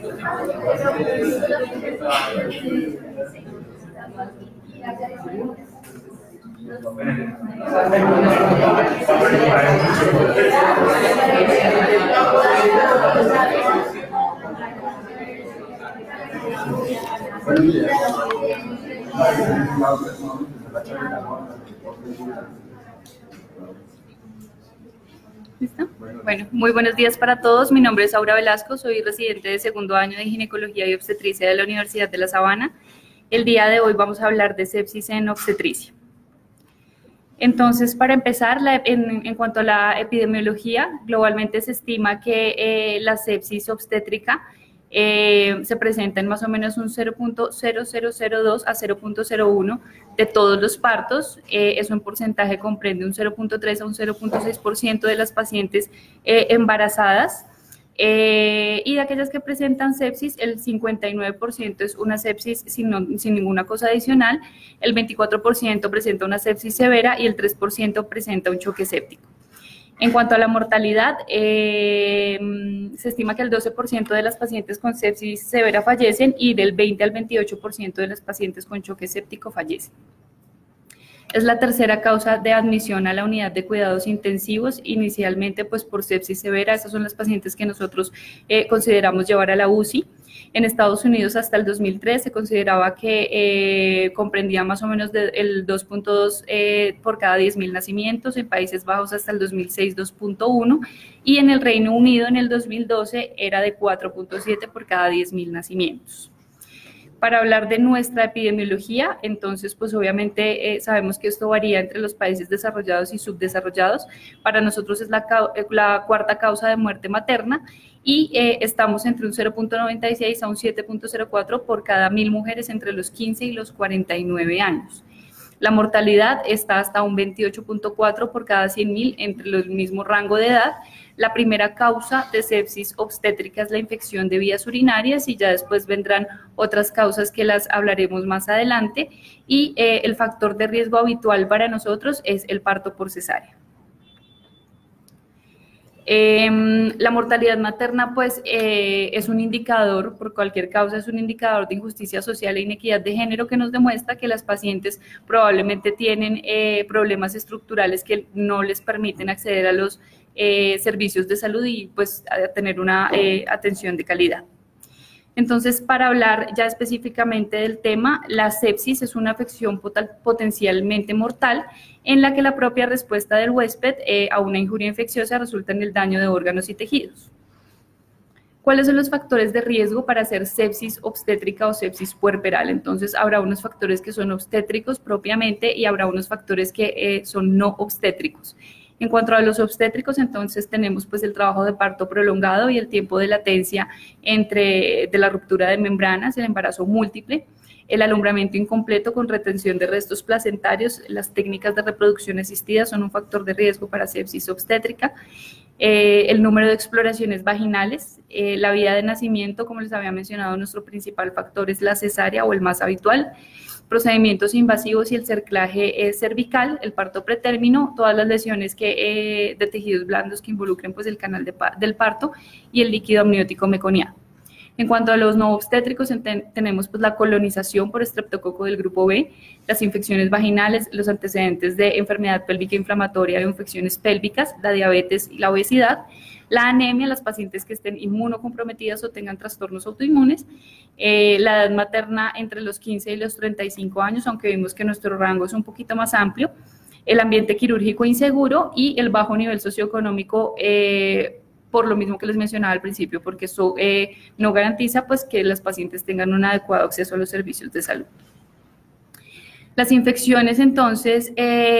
¿Listo? Bueno, muy buenos días para todos. Mi nombre es Aura Velasco, soy residente de segundo año de Ginecología y Obstetricia de la Universidad de La Sabana. El día de hoy vamos a hablar de sepsis en obstetricia. Entonces, para empezar, en cuanto a la epidemiología, globalmente se estima que la sepsis obstétrica se presenta en más o menos un 0.0002 a 0.01 de todos los partos. Eso en porcentaje comprende un 0.3 a un 0.6% de las pacientes embarazadas. Y de aquellas que presentan sepsis, el 59% es una sepsis sin ninguna cosa adicional, el 24% presenta una sepsis severa y el 3% presenta un choque séptico. En cuanto a la mortalidad, se estima que el 12% de las pacientes con sepsis severa fallecen y del 20 al 28% de las pacientes con choque séptico fallecen. Es la tercera causa de admisión a la unidad de cuidados intensivos, inicialmente pues por sepsis severa. Esas son las pacientes que nosotros consideramos llevar a la UCI. En Estados Unidos hasta el 2003 se consideraba que comprendía más o menos el 2.2 por cada 10.000 nacimientos, en Países Bajos hasta el 2006 2.1 y en el Reino Unido en el 2012 era de 4.7 por cada 10.000 nacimientos. Para hablar de nuestra epidemiología, entonces, pues obviamente sabemos que esto varía entre los países desarrollados y subdesarrollados. Para nosotros es la cuarta causa de muerte materna y estamos entre un 0.96 a un 7.04 por cada 1.000 mujeres entre los 15 y los 49 años. La mortalidad está hasta un 28.4 por cada 100.000 entre el mismo rango de edad. La primera causa de sepsis obstétrica es la infección de vías urinarias y ya después vendrán otras causas que las hablaremos más adelante. Y el factor de riesgo habitual para nosotros es el parto por cesárea. La mortalidad materna pues es un indicador, por cualquier causa es un indicador de injusticia social e inequidad de género que nos demuestra que las pacientes probablemente tienen problemas estructurales que no les permiten acceder a los servicios de salud y pues a tener una atención de calidad. Entonces, para hablar ya específicamente del tema, la sepsis es una afección potencialmente mortal en la que la propia respuesta del huésped a una injuria infecciosa resulta en el daño de órganos y tejidos. ¿Cuáles son los factores de riesgo para hacer sepsis obstétrica o sepsis puerperal? Entonces, habrá unos factores que son obstétricos propiamente y habrá unos factores que son no obstétricos. En cuanto a los obstétricos, entonces tenemos pues el trabajo de parto prolongado y el tiempo de latencia de la ruptura de membranas, el embarazo múltiple, el alumbramiento incompleto con retención de restos placentarios. Las técnicas de reproducción asistida son un factor de riesgo para sepsis obstétrica. El número de exploraciones vaginales, la vía de nacimiento, como les había mencionado, nuestro principal factor es la cesárea o el más habitual. Procedimientos invasivos y el cerclaje cervical, el parto pretérmino, todas las lesiones de tejidos blandos que involucren pues, el canal del parto y el líquido amniótico meconiano. En cuanto a los no obstétricos, tenemos pues, la colonización por estreptococo del grupo B, las infecciones vaginales, los antecedentes de enfermedad pélvica inflamatoria o infecciones pélvicas, la diabetes y la obesidad, la anemia, las pacientes que estén inmunocomprometidas o tengan trastornos autoinmunes, la edad materna entre los 15 y los 35 años, aunque vimos que nuestro rango es un poquito más amplio, el ambiente quirúrgico inseguro y el bajo nivel socioeconómico, por lo mismo que les mencionaba al principio, porque eso no garantiza pues, que las pacientes tengan un adecuado acceso a los servicios de salud. Las infecciones, entonces,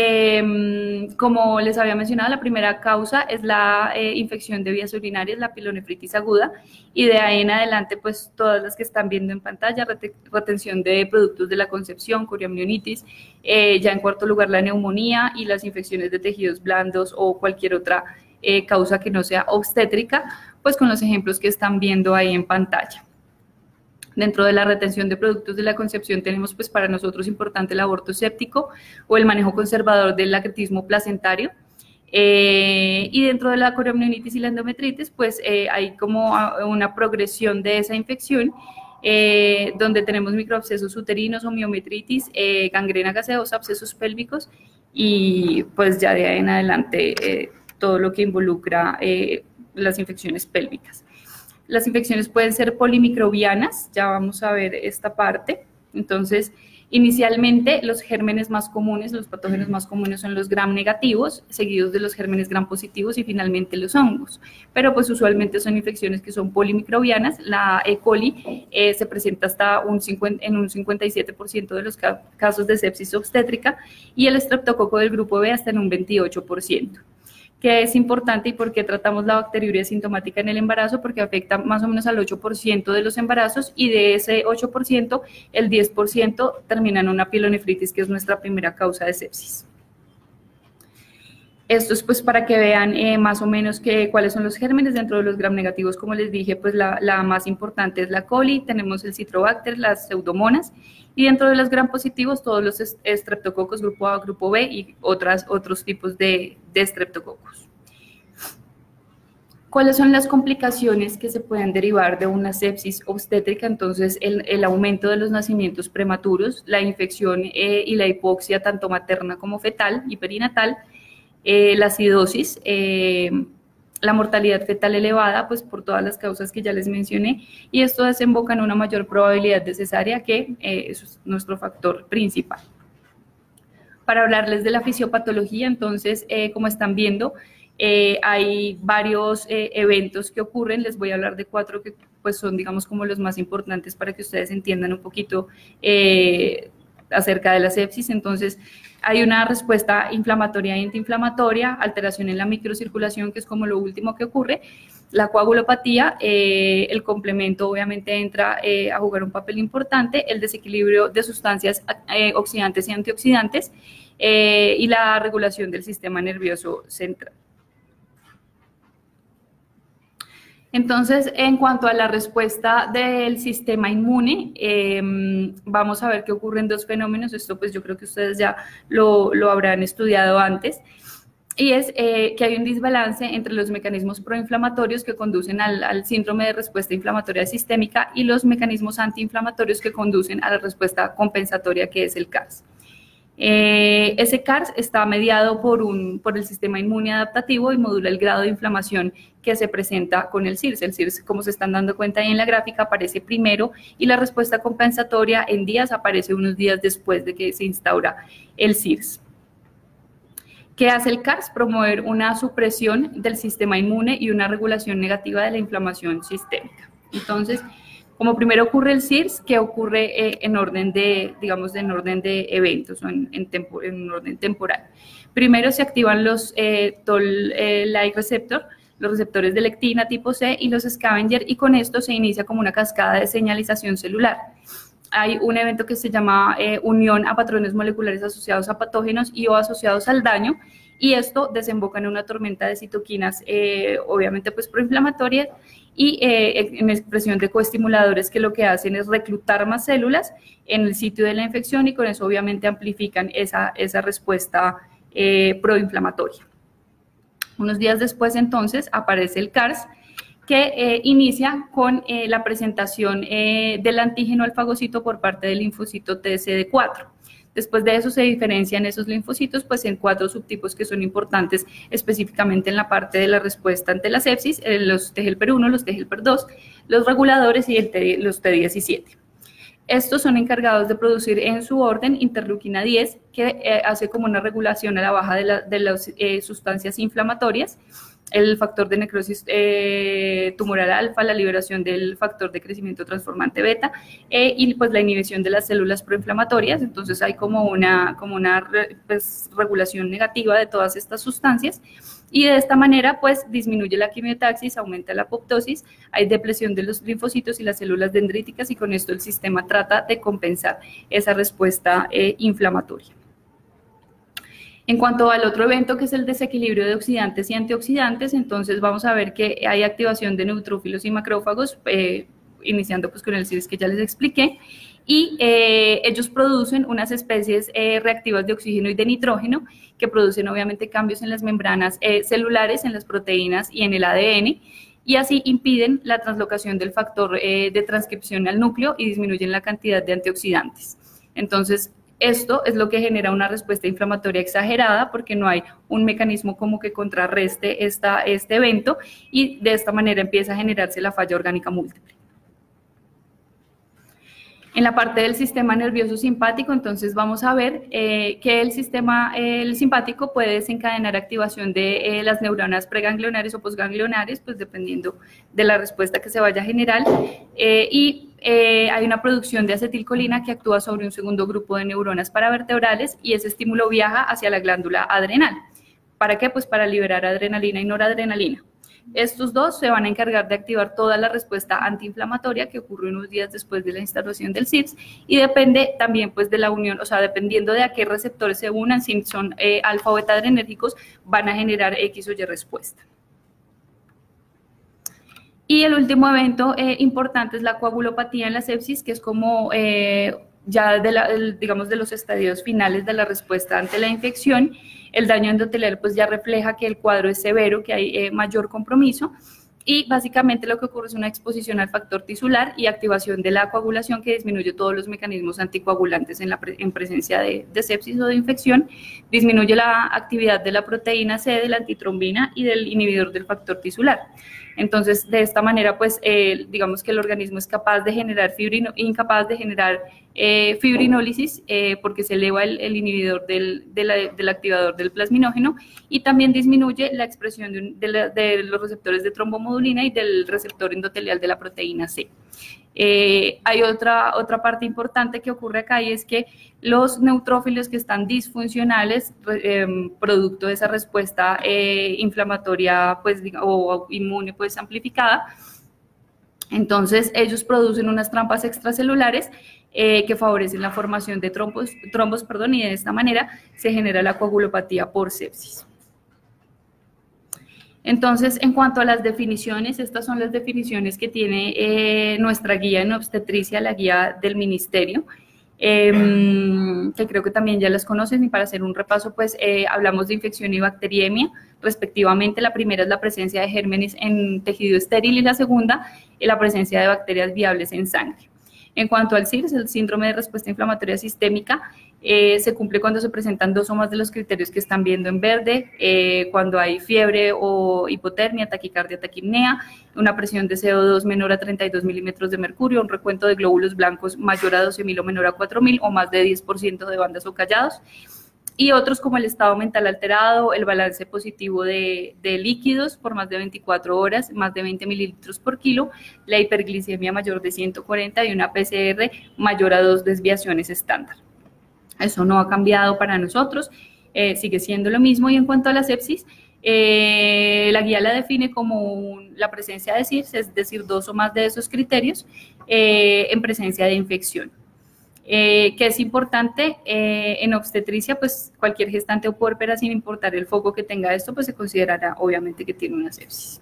como les había mencionado, la primera causa es la infección de vías urinarias, la pilonefritis aguda, y de ahí en adelante, pues, todas las que están viendo en pantalla, retención de productos de la concepción, coriamnionitis, ya en cuarto lugar la neumonía y las infecciones de tejidos blandos o cualquier otra causa que no sea obstétrica, pues con los ejemplos que están viendo ahí en pantalla. Dentro de la retención de productos de la concepción tenemos pues para nosotros importante el aborto séptico o el manejo conservador del lactatismo placentario. Y dentro de la coriamnionitis y la endometritis, pues hay como una progresión de esa infección, donde tenemos microabscesos uterinos o miometritis, gangrena gaseosa, abscesos pélvicos y pues ya de ahí en adelante todo lo que involucra las infecciones pélvicas. Las infecciones pueden ser polimicrobianas, ya vamos a ver esta parte. Entonces, inicialmente los gérmenes más comunes, los patógenos más comunes son los gram negativos, seguidos de los gérmenes gram positivos y finalmente los hongos. Pero pues usualmente son infecciones que son polimicrobianas. La E. coli se presenta hasta en un 57% de los casos de sepsis obstétrica y el estreptococo del grupo B hasta en un 28%. Que es importante y por qué tratamos la bacteriuria sintomática en el embarazo, porque afecta más o menos al 8% de los embarazos y de ese 8%, el 10% termina en una pielonefritis, que es nuestra primera causa de sepsis. Esto es pues para que vean más o menos cuáles son los gérmenes. Dentro de los gram negativos, como les dije, pues la más importante es la coli, tenemos el citrobacter, las pseudomonas, y dentro de los gram positivos todos los estreptococos grupo A, grupo B y otros tipos de estreptococos. ¿Cuáles son las complicaciones que se pueden derivar de una sepsis obstétrica? Entonces, el aumento de los nacimientos prematuros, la infección y la hipoxia tanto materna como fetal y perinatal, la acidosis, la mortalidad fetal elevada, pues por todas las causas que ya les mencioné, y esto desemboca en una mayor probabilidad de cesárea, que eso es nuestro factor principal. Para hablarles de la fisiopatología, entonces, como están viendo, hay varios eventos que ocurren. Les voy a hablar de 4 que pues son, digamos, como los más importantes para que ustedes entiendan un poquito acerca de la sepsis. Entonces, hay una respuesta inflamatoria e antiinflamatoria, alteración en la microcirculación, que es como lo último que ocurre, la coagulopatía, el complemento obviamente entra a jugar un papel importante, el desequilibrio de sustancias oxidantes y antioxidantes, y la regulación del sistema nervioso central. Entonces, en cuanto a la respuesta del sistema inmune, vamos a ver que ocurren 2 fenómenos. Esto pues yo creo que ustedes ya lo habrán estudiado antes, y es que hay un desbalance entre los mecanismos proinflamatorios que conducen al síndrome de respuesta inflamatoria sistémica y los mecanismos antiinflamatorios que conducen a la respuesta compensatoria, que es el CARS. Ese CARS está mediado por el sistema inmune adaptativo y modula el grado de inflamación que se presenta con el CIRS. El CIRS, como se están dando cuenta ahí en la gráfica, aparece primero, y la respuesta compensatoria en días aparece unos días después de que se instaura el CIRS. ¿Qué hace el CARS? Promover una supresión del sistema inmune y una regulación negativa de la inflamación sistémica. Entonces, como primero ocurre el CIRS, que ocurre en orden de, digamos, en orden de eventos o en orden temporal. Primero se activan los Toll-like receptor, los receptores de lectina tipo C y los scavenger, y con esto se inicia como una cascada de señalización celular. Hay un evento que se llama unión a patrones moleculares asociados a patógenos y o asociados al daño, y esto desemboca en una tormenta de citoquinas, obviamente pues proinflamatorias, y en expresión de coestimuladores que lo que hacen es reclutar más células en el sitio de la infección, y con eso obviamente amplifican esa respuesta proinflamatoria. Unos días después entonces aparece el CARS, que inicia con la presentación del antígeno al fagocito por parte del linfocito TCD4. Después de eso se diferencian esos linfocitos pues en 4 subtipos que son importantes específicamente en la parte de la respuesta ante la sepsis: los T-helper1, los T-helper2, los reguladores y los T17. Estos son encargados de producir en su orden interleuquina 10, que hace como una regulación a la baja de las sustancias inflamatorias, el factor de necrosis tumoral alfa, la liberación del factor de crecimiento transformante beta, y pues la inhibición de las células proinflamatorias. Entonces hay como una pues, regulación negativa de todas estas sustancias, y de esta manera pues disminuye la quimiotaxis, aumenta la apoptosis, hay depresión de los linfocitos y las células dendríticas, y con esto el sistema trata de compensar esa respuesta inflamatoria. En cuanto al otro evento, que es el desequilibrio de oxidantes y antioxidantes, entonces vamos a ver que hay activación de neutrófilos y macrófagos iniciando pues con el CIRS que ya les expliqué, y ellos producen unas especies reactivas de oxígeno y de nitrógeno que producen obviamente cambios en las membranas celulares, en las proteínas y en el ADN, y así impiden la translocación del factor de transcripción al núcleo y disminuyen la cantidad de antioxidantes. Entonces, esto es lo que genera una respuesta inflamatoria exagerada porque no hay un mecanismo como que contrarreste este evento, y de esta manera empieza a generarse la falla orgánica múltiple. En la parte del sistema nervioso simpático, entonces vamos a ver que el simpático puede desencadenar activación de las neuronas preganglionares o posganglionares, pues dependiendo de la respuesta que se vaya a generar, hay una producción de acetilcolina que actúa sobre un segundo grupo de neuronas paravertebrales, y ese estímulo viaja hacia la glándula adrenal. ¿Para qué? Pues para liberar adrenalina y noradrenalina. Estos dos se van a encargar de activar toda la respuesta antiinflamatoria que ocurre unos días después de la instalación del CIRS, y depende también pues de la unión, o sea, dependiendo de a qué receptores se unan, si son alfa o beta adrenérgicos, van a generar X o Y respuesta. Y el último evento importante es la coagulopatía en la sepsis, que es como ya digamos de los estadios finales de la respuesta ante la infección. El daño endotelial pues ya refleja que el cuadro es severo, que hay mayor compromiso, y básicamente lo que ocurre es una exposición al factor tisular y activación de la coagulación que disminuye todos los mecanismos anticoagulantes en presencia de sepsis o de infección, disminuye la actividad de la proteína C, de la antitrombina y del inhibidor del factor tisular. Entonces, de esta manera, pues, digamos que el organismo es capaz de generar fibrinólisis porque se eleva el inhibidor del activador del plasminógeno, y también disminuye la expresión de los receptores de trombomodulina y del receptor endotelial de la proteína C. Hay otra parte importante que ocurre acá, y es que los neutrófilos que están disfuncionales, producto de esa respuesta inflamatoria pues, o inmune pues, amplificada, entonces ellos producen unas trampas extracelulares que favorecen la formación de trombos, y de esta manera se genera la coagulopatía por sepsis. Entonces, en cuanto a las definiciones, estas son las definiciones que tiene nuestra guía en obstetricia, la guía del ministerio, que creo que también ya las conocen, y para hacer un repaso, pues hablamos de infección y bacteriemia, respectivamente. La primera es la presencia de gérmenes en tejido estéril, y la segunda es la presencia de bacterias viables en sangre. En cuanto al CIRS, el síndrome de respuesta inflamatoria sistémica, se cumple cuando se presentan dos o más de los criterios que están viendo en verde, cuando hay fiebre o hipotermia, taquicardia, taquipnea, una presión de CO2 menor a 32 milímetros de mercurio, un recuento de glóbulos blancos mayor a 12.000 o menor a 4.000, o más de 10% de bandas o callados, y otros como el estado mental alterado, el balance positivo de líquidos por más de 24 horas, más de 20 mililitros por kilo, la hiperglicemia mayor de 140 y una PCR mayor a 2 desviaciones estándar. Eso no ha cambiado para nosotros, sigue siendo lo mismo. Y en cuanto a la sepsis, la guía la define como la presencia de CIRS, es decir, dos o más de esos criterios en presencia de infección. Que es importante en obstetricia, pues cualquier gestante o puérpera, sin importar el foco que tenga esto, pues se considerará obviamente que tiene una sepsis.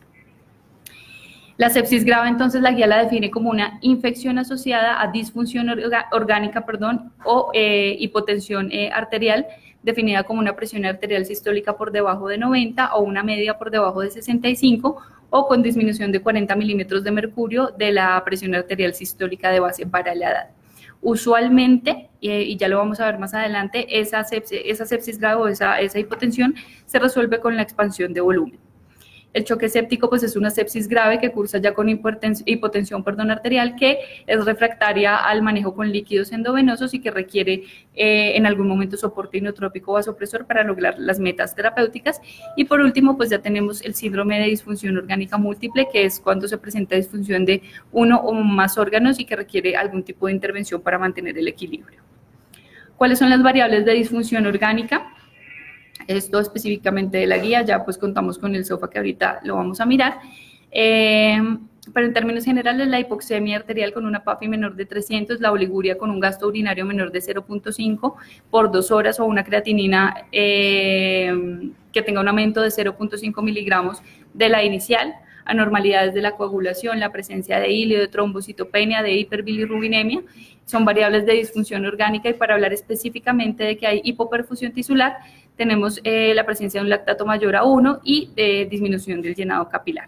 La sepsis grave, entonces, la guía la define como una infección asociada a disfunción orgánica, o hipotensión arterial, definida como una presión arterial sistólica por debajo de 90 o una media por debajo de 65, o con disminución de 40 milímetros de mercurio de la presión arterial sistólica de base para la edad. Usualmente, y ya lo vamos a ver más adelante, esa sepsis grave o esa hipotensión se resuelve con la expansión de volumen. El choque séptico pues es una sepsis grave que cursa ya con hipotensión arterial, que es refractaria al manejo con líquidos endovenosos y que requiere en algún momento soporte inotrópico o vasopresor para lograr las metas terapéuticas. Y por último, pues ya tenemos el síndrome de disfunción orgánica múltiple, que es cuando se presenta disfunción de uno o más órganos y que requiere algún tipo de intervención para mantener el equilibrio. ¿Cuáles son las variables de disfunción orgánica? Esto específicamente de la guía, ya pues contamos con el SOFA que ahorita lo vamos a mirar, pero en términos generales la hipoxemia arterial con una PAFI menor de 300, la oliguria con un gasto urinario menor de 0.5 por 2 horas, o una creatinina que tenga un aumento de 0.5 miligramos de la inicial, anormalidades de la coagulación, la presencia de hilo, de trombocitopenia, de hiperbilirrubinemia, son variables de disfunción orgánica, y para hablar específicamente de que hay hipoperfusión tisular, tenemos la presencia de un lactato mayor a 1 y de disminución del llenado capilar.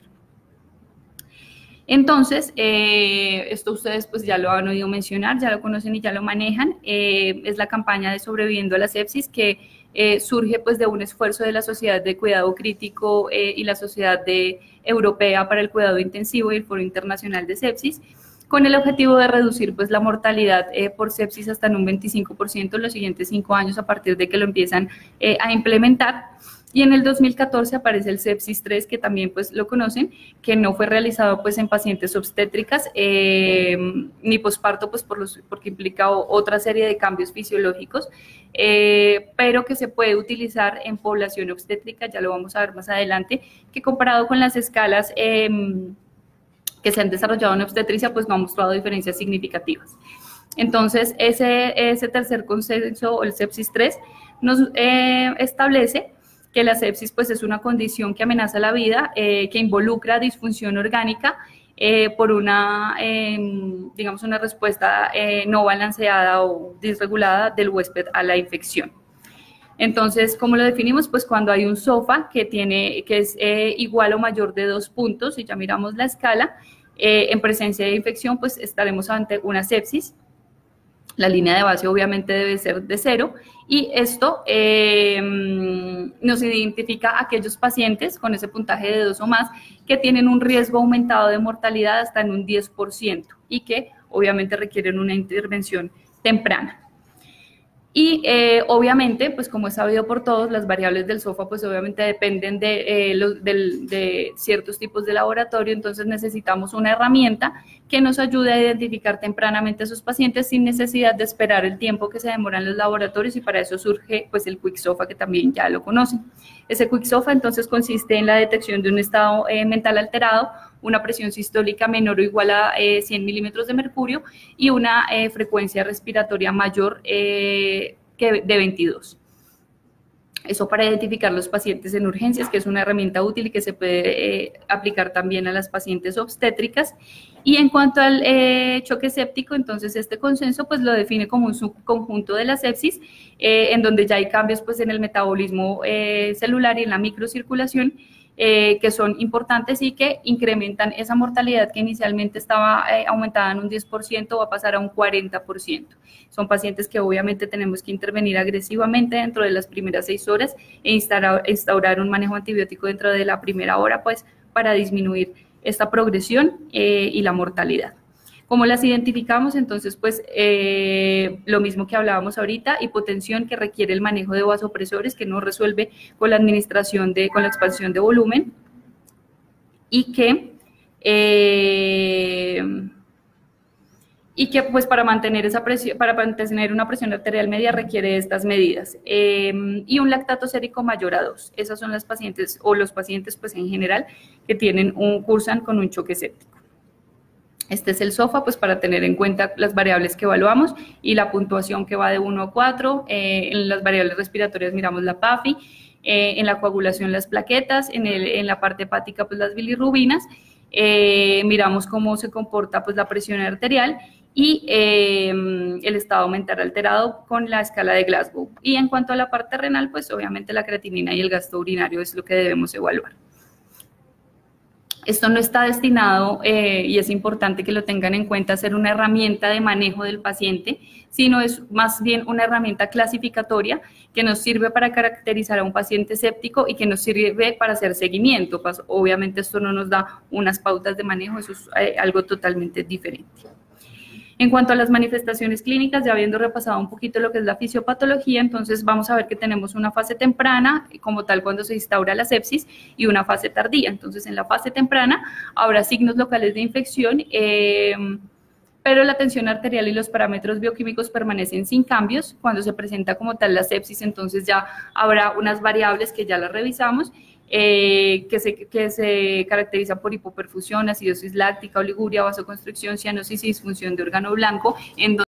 Entonces, esto ustedes pues ya lo han oído mencionar, ya lo conocen y ya lo manejan, es la campaña de Sobreviviendo a la Sepsis, que surge pues de un esfuerzo de la Sociedad de Cuidado Crítico y la Sociedad Europea para el Cuidado Intensivo y el Foro Internacional de Sepsis, con el objetivo de reducir pues la mortalidad por sepsis hasta en un 25% en los siguientes 5 años a partir de que lo empiezan a implementar. Y en el 2014 aparece el Sepsis 3, que también pues lo conocen, que no fue realizado pues en pacientes obstétricas ni posparto, pues porque implica otra serie de cambios fisiológicos, pero que se puede utilizar en población obstétrica, ya lo vamos a ver más adelante, que comparado con las escalas que se han desarrollado en obstetricia, pues no ha mostrado diferencias significativas. Entonces, ese tercer consenso, el Sepsis 3, nos establece que la sepsis pues es una condición que amenaza la vida, que involucra disfunción orgánica por una, digamos, una respuesta no balanceada o disregulada del huésped a la infección. Entonces, ¿cómo lo definimos? Pues cuando hay un SOFA que es igual o mayor de 2 puntos, y ya miramos la escala, en presencia de infección, pues estaremos ante una sepsis. La línea de base obviamente debe ser de 0, y esto nos identifica a aquellos pacientes con ese puntaje de 2 o más que tienen un riesgo aumentado de mortalidad hasta en un 10% y que obviamente requieren una intervención temprana. Y obviamente, pues como es sabido por todos, las variables del SOFA pues obviamente dependen de ciertos tipos de laboratorio, entonces necesitamos una herramienta que nos ayude a identificar tempranamente a esos pacientes sin necesidad de esperar el tiempo que se demoran los laboratorios, y para eso surge pues el Quick SOFA, que también ya lo conocen. Ese Quick SOFA entonces consiste en la detección de un estado mental alterado, una presión sistólica menor o igual a 100 milímetros de mercurio y una frecuencia respiratoria mayor que de 22. Eso para identificar los pacientes en urgencias, que es una herramienta útil y que se puede aplicar también a las pacientes obstétricas. Y en cuanto al choque séptico, entonces este consenso pues lo define como un subconjunto de la sepsis, en donde ya hay cambios pues en el metabolismo celular y en la microcirculación, que son importantes y que incrementan esa mortalidad que inicialmente estaba aumentada en un 10%, va a pasar a un 40%. Son pacientes que obviamente tenemos que intervenir agresivamente dentro de las primeras 6 horas e instaurar un manejo antibiótico dentro de la primera hora, pues para disminuir esta progresión y la mortalidad. ¿Cómo las identificamos? Entonces, pues lo mismo que hablábamos ahorita, hipotensión que requiere el manejo de vasopresores, que no resuelve con la administración con la expansión de volumen, y que pues para mantener esa presión, para mantener una presión arterial media requiere estas medidas, y un lactato sérico mayor a 2. Esas son las pacientes o los pacientes pues en general que cursan con un choque séptico. Este es el SOFA, pues para tener en cuenta las variables que evaluamos y la puntuación que va de 1 a 4. En las variables respiratorias miramos la PAFI, en la coagulación las plaquetas, en la parte hepática pues las bilirrubinas, miramos cómo se comporta pues la presión arterial y el estado mental alterado con la escala de Glasgow. Y en cuanto a la parte renal, pues obviamente la creatinina y el gasto urinario es lo que debemos evaluar. Esto no está destinado, y es importante que lo tengan en cuenta, a ser una herramienta de manejo del paciente, sino es más bien una herramienta clasificatoria que nos sirve para caracterizar a un paciente séptico y que nos sirve para hacer seguimiento. Pues, obviamente esto no nos da unas pautas de manejo, eso es algo totalmente diferente. En cuanto a las manifestaciones clínicas, ya habiendo repasado un poquito lo que es la fisiopatología, entonces vamos a ver que tenemos una fase temprana, como tal cuando se instaura la sepsis, y una fase tardía. Entonces, en la fase temprana habrá signos locales de infección, pero la tensión arterial y los parámetros bioquímicos permanecen sin cambios. Cuando se presenta como tal la sepsis, entonces ya habrá unas variables que ya las revisamos, que se caracteriza por hipoperfusión, acidosis láctica, oliguria, vasoconstricción, cianosis y disfunción de órgano blanco, en